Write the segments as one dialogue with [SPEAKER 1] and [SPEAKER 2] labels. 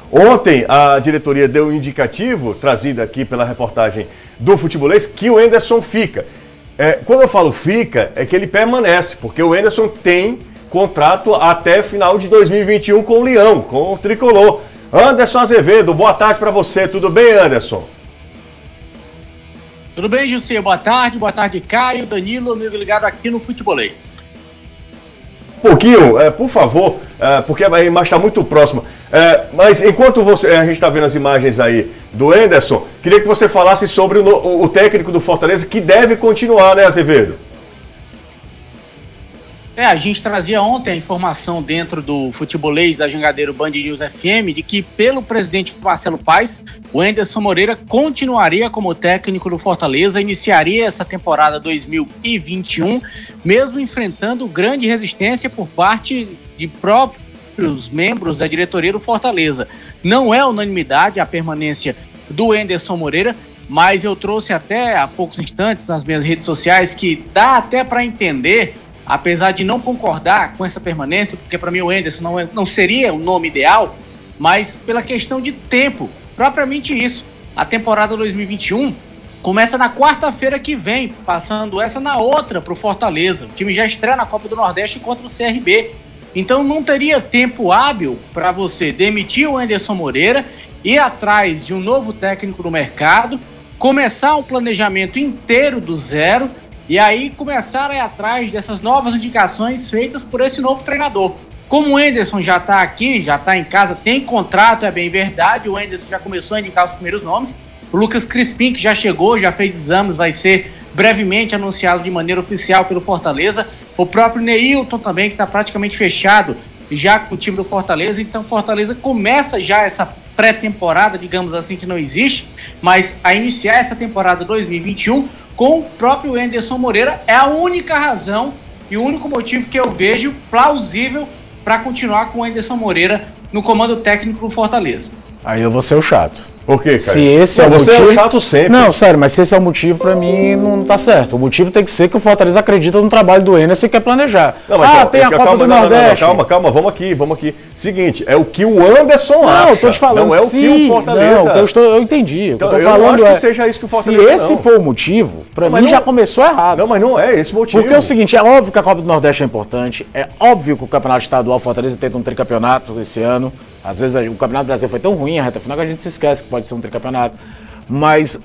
[SPEAKER 1] Ontem a diretoria deu um indicativo, trazido aqui pela reportagem do Futebolês, que o Enderson fica. Quando eu falo fica, é que ele permanece, porque o Enderson tem contrato até final de 2021 com o Leão, com o Tricolor. Anderson Azevedo, boa tarde para você, tudo bem, Anderson?
[SPEAKER 2] Tudo bem, José? Boa tarde, Caio, Danilo, amigo ligado aqui no Futebolês.
[SPEAKER 1] Um pouquinho, por favor, porque a imagem está muito próxima. Mas enquanto a gente está vendo as imagens aí do Enderson, queria que você falasse sobre o técnico do Fortaleza, que deve continuar, né, Azevedo?
[SPEAKER 2] A gente trazia ontem a informação dentro do Futebolês da Jangadeiro Band News FM de que, pelo presidente Marcelo Paes, o Enderson Moreira continuaria como técnico do Fortaleza, iniciaria essa temporada 2021, mesmo enfrentando grande resistência por parte de próprios membros da diretoria do Fortaleza. Não é unanimidade a permanência do Enderson Moreira, mas eu trouxe até há poucos instantes nas minhas redes sociais que dá até para entender, apesar de não concordar com essa permanência, porque para mim o Enderson não seria o nome ideal, mas pela questão de tempo, propriamente isso. A temporada 2021 começa na quarta-feira que vem, passando essa na outra para o Fortaleza. O time já estreia na Copa do Nordeste contra o CRB. Então não teria tempo hábil para você demitir o Enderson Moreira, ir atrás de um novo técnico no mercado, começar um planejamento inteiro do zero, e aí começar a ir atrás dessas novas indicações feitas por esse novo treinador. Como o Enderson já está aqui, já está em casa, tem contrato, é bem verdade, o Enderson já começou a indicar os primeiros nomes. O Lucas Crispim, que já chegou, já fez exames, vai ser brevemente anunciado de maneira oficial pelo Fortaleza. O próprio Neilton também, que está praticamente fechado já com o time do Fortaleza. Então Fortaleza começa já essa pré-temporada, digamos assim, que não existe, mas a iniciar essa temporada 2021 com o próprio Enderson Moreira é a única razão e o único motivo que eu vejo plausível para continuar com o Enderson Moreira no comando técnico do Fortaleza.
[SPEAKER 3] Aí eu vou ser o chato.
[SPEAKER 1] Por quê, cara?
[SPEAKER 3] Se esse
[SPEAKER 1] você é o chato sempre.
[SPEAKER 3] Não, sério, mas se esse é o motivo, pra mim não tá certo. O motivo tem que ser que o Fortaleza acredita no trabalho do Enderson e quer planejar.
[SPEAKER 1] Não, mas
[SPEAKER 3] tem a Copa do Nordeste.
[SPEAKER 1] Calma, vamos aqui. Seguinte, é o que o Anderson acha.
[SPEAKER 3] Não, eu tô te falando.
[SPEAKER 1] Não é o que o Fortaleza.
[SPEAKER 3] Não, eu entendi.
[SPEAKER 1] Então,
[SPEAKER 3] eu tô
[SPEAKER 1] eu
[SPEAKER 3] falando
[SPEAKER 1] não acho que seja isso que o Fortaleza.
[SPEAKER 3] Se esse for o motivo, pra mim já começou errado.
[SPEAKER 1] Não, mas não é esse motivo.
[SPEAKER 3] Porque é o seguinte, é óbvio que a Copa do Nordeste é importante, é óbvio que o Campeonato Estadual Fortaleza tenta um tricampeonato esse ano. Às vezes o Campeonato Brasileiro foi tão ruim, a reta final, que a gente se esquece que pode ser um tricampeonato. Mas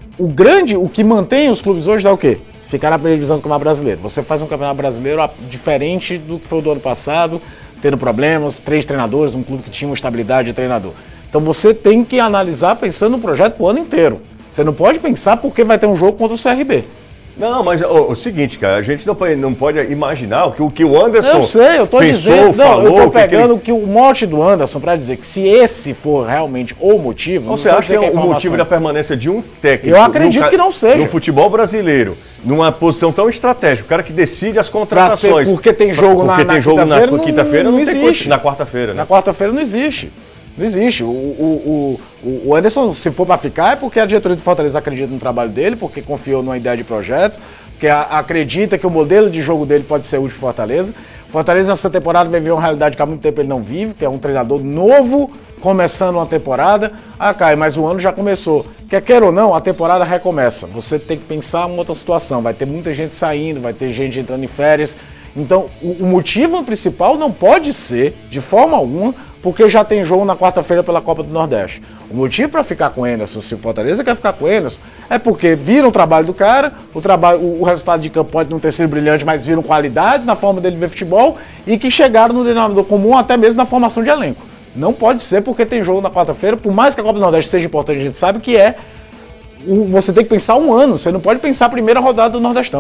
[SPEAKER 3] o que mantém os clubes hoje é o quê? Ficar na primeira divisão do Campeonato Brasileiro. Você faz um Campeonato Brasileiro diferente do que foi o do ano passado, tendo problemas, 3 treinadores, um clube que tinha uma estabilidade de treinador. Então você tem que analisar pensando no projeto pro ano inteiro. Você não pode pensar porque vai ter um jogo contra o CRB.
[SPEAKER 1] Não, mas o seguinte, cara, a gente não pode imaginar o que o Anderson
[SPEAKER 3] eu tô
[SPEAKER 1] pensou,
[SPEAKER 3] dizendo,
[SPEAKER 1] falou...
[SPEAKER 3] eu tô pegando que o mote do Anderson para dizer que se esse for realmente o motivo...
[SPEAKER 1] Você acha que é o motivo da permanência de um técnico...
[SPEAKER 3] Eu acredito que não seja.
[SPEAKER 1] No futebol brasileiro, numa posição tão estratégica, o cara que decide as contratações...
[SPEAKER 3] Porque tem jogo na
[SPEAKER 1] quinta-feira,
[SPEAKER 3] não existe.
[SPEAKER 1] Na quarta-feira, né?
[SPEAKER 3] Na quarta-feira não existe. Não existe. O Anderson, se for para ficar, é porque a diretoria do Fortaleza acredita no trabalho dele, porque confiou numa ideia de projeto, porque acredita que o modelo de jogo dele pode ser útil para Fortaleza. Fortaleza nessa temporada vai viver uma realidade que há muito tempo ele não vive, que é um treinador novo começando uma temporada. Caio, mas o ano já começou. Quer ou não, a temporada recomeça. Você tem que pensar em outra situação. Vai ter muita gente saindo, vai ter gente entrando em férias. Então, o motivo principal não pode ser, de forma alguma, porque já tem jogo na quarta-feira pela Copa do Nordeste. O motivo para ficar com o Enderson, se o Fortaleza quer ficar com o Enderson, é porque viram o trabalho do cara, o resultado de campo pode não ter sido brilhante, mas viram qualidades na forma dele ver futebol e que chegaram no denominador comum até mesmo na formação de elenco. Não pode ser porque tem jogo na quarta-feira, por mais que a Copa do Nordeste seja importante, a gente sabe que você tem que pensar um ano, você não pode pensar a primeira rodada do Nordestão.